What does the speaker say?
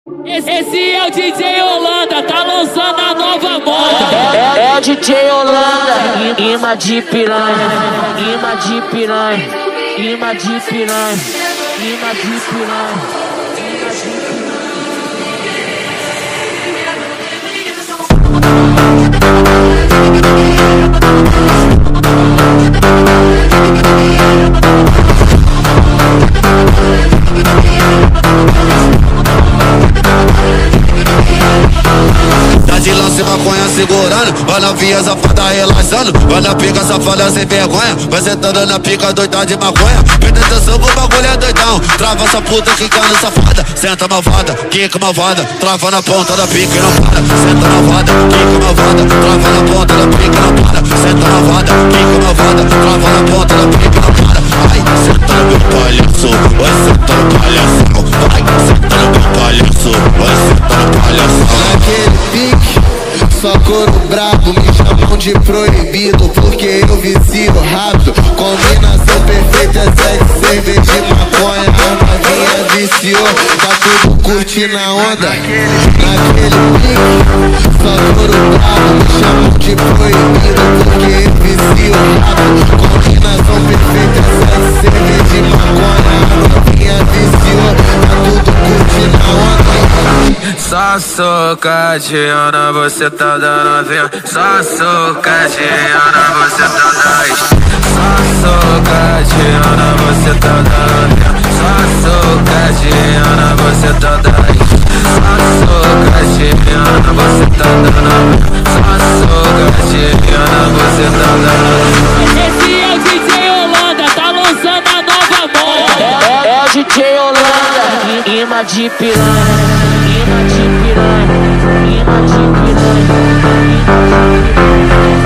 Esse é o DJ Holanda, tá lançando a nova moda. É o DJ Holanda, imã de piranha, imã de piranha, imã de piranha, imã de piranha. Tá de lance maconha segurando, vai novinha safada relaxando, vai na pica safada sem vergonha, vai sentando na pica doida de maconha. Presta atenção que o bagulho é doidão, trava essa puta quicando safada, senta malvada, quica malvada, trava na ponta da pica e não para. Senta malvada, quica malvada, trava na ponta da pica e não para. Senta malvada, quica malvada, trava na ponta da pica e não para. Ai, senta no meu palhaço, vai sentar no palhação, vai senta no meu palhaço, vai sentar no palhação. Naquele pique, só couro brabo, me chamam de proibido porque eu vicio rápido. Combinação perfeita é sexo, cerveja de maconha, a novinha viciou, tá tudo curtindo a onda. Naquele pique, só couro brabo, me chamam de proibido porque eu vicio rápido. Combinação perfeita é sexo, cerveja de maconha, a novinha viciou, tá tudo curtindo a onda. Só socadinha, você tá dando vinho. Só socadinha, você tá dando. Só socadinha, você tá dando vinho. Só socadinha, você tá dando. Só socadinha, você tá dando vinho. Só socadinha, você tá dando. Esse é o DJ Holanda, tá lançando a nova moda. É o DJ Holanda, imã de piranha. Imã de piranha, imã de piranha, imã de piranha.